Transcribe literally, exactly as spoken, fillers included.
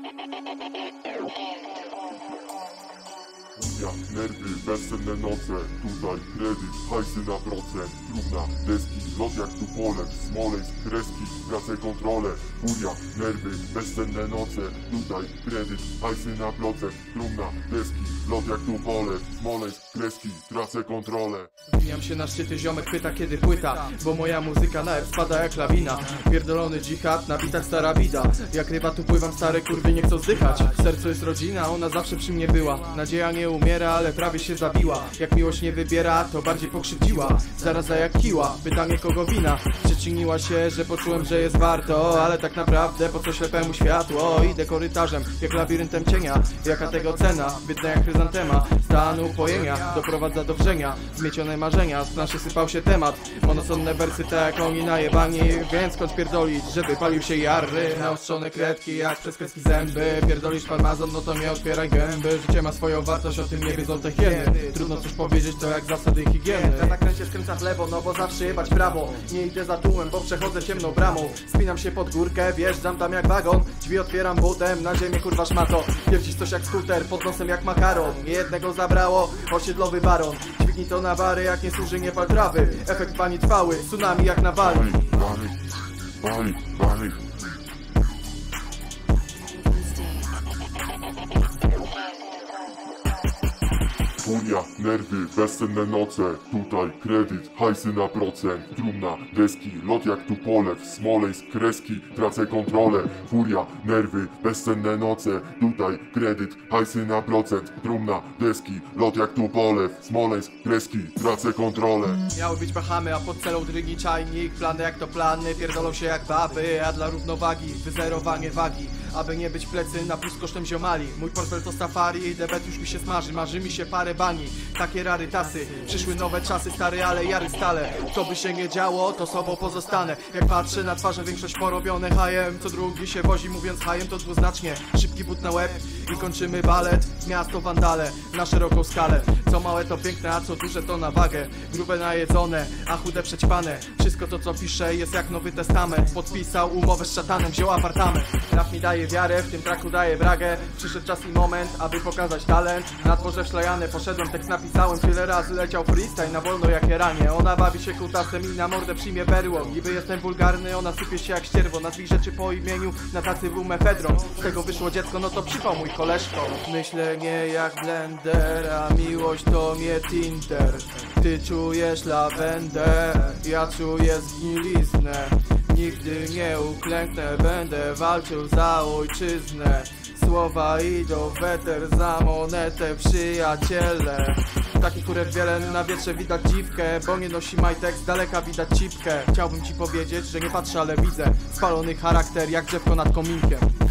Ja, nerwy, bezsenne noce, tutaj kredyt, hajsy na procent, trumna, deski, lot jak tu polew, Smoleńsk, kreski, tracę kontrolę. Furia, nerwy, bezsenne noce, tutaj kredyt, hajsy na procent, trumna, deski, lot jak tu polew, Smoleńsk, kreski, tracę kontrolę. Wbijam się na szczyty, ziomek pyta kiedy płyta, bo moja muzyka na F spada jak lawina. Pierdolony dżihad, na bitach stara bida. Jak ryba tu pływam, stare kurwy nie chcą zdychać. W sercu jest rodzina, ona zawsze przy mnie była. Nadzieja nie umiera, ale prawie się zabiła. Jak miłość nie wybiera, to bardziej pokrzywdziła. Zaraza jak kiła, pytanie kogo wina. Przyczyniła się, że poczułem, że jest warto, ale tak naprawdę po co ślepemu światło? Idę korytarzem, jak labiryntem cienia. Jaka tego cena? Biedna jak chryzantema. Stan upojenia doprowadza do wrzenia. Zmiecione marzenia, z planszy sypał się temat. Monotonne wersy tak jak oni najebani. Więc skąd pierdolić, żeby palił się jarry. Naostrzone kredki jak przez kreski zęby. Pierdolisz farmazon, no to nie otwieraj gęby. Życie ma swoją wartość, o tym nie wiedzą te hieny. Trudno coś powiedzieć, to jak zasady higieny. Na zakręcie skręcam w lewo, no bo zawsze jebać prawo. Nie idę za tłumem, bo przechodzę ciemną bramą. Spinam się pod górkę, wjeżdżam tam jak wagon. Drzwi otwieram butem, na ziemię kurwa szmato. Pierdzisz coś jak skuter, pod nosem jak makaron. Jednego zabrało, osiedlowy baron. Dźwignij to na wary, jak nie służy nie pal trawy. Efekt pani trwały, tsunami jak na Bali. Bali, Bali, Bali. Furia, nerwy, bezsenne noce, tutaj kredyt, hajsy na procent, trumna, deski, lot jak tu polew, Smoleńsk, kreski, tracę kontrolę. Furia, nerwy, bezsenne noce, tutaj kredyt, hajsy na procent, trumna, deski, lot jak tu polew, Smoleńsk, kreski, tracę kontrolę. Miały być Bahamy, a pod celą drygi czajnik. Plany jak to plany, pierdolą się jak baby. A dla równowagi, wyzerowanie wagi. Aby nie być plecy na plus kosztem ziomali. Mój portfel to safari, debet już mi się smaży. Marzy mi się parę bani, takie rarytasy. Przyszły nowe czasy, stare, ale jary stale. Co by się nie działo, to sobą pozostanę. Jak patrzę na twarze, większość porobione hajem. Co drugi się wozi, mówiąc hajem to dwuznacznie. Szybki but na łeb i kończymy balet. Miasto wandale, na szeroką skalę. Co małe to piękne, a co duże to na wagę. Grube najedzone, a chude przećpane. Wszystko to co pisze jest jak Nowy Testament. Podpisał umowę z szatanem, wziął apartament. Rap mi daje wiarę, w tym traku daje bragę. Przyszedł czas i moment, aby pokazać talent. Na dworze w szlajane poszedłem, tekst napisałem. Tyle razy leciał freestyle na wolno jak ranie. Ona bawi się kutasem i na mordę przyjmie berło. Niby jestem wulgarny, ona sypie się jak ścierwo. Nazwij rzeczy po imieniu, na tacy był mefedron. Z tego wyszło dziecko, no to przypał mój koleżko. Myślenie jak blender, a miłość to mnie Tinder. Ty czujesz lawendę, ja czuję zgniliznę. Nigdy nie uklęknę, będę walczył za ojczyznę. Słowa idą w eter, za monetę przyjaciele. Takich kurew wiele, na wietrze widać dziwkę. Bo nie nosi majtek, z daleka widać cipkę. Chciałbym ci powiedzieć, że nie patrzę, ale widzę spalony charakter jak drzewko nad kominkiem.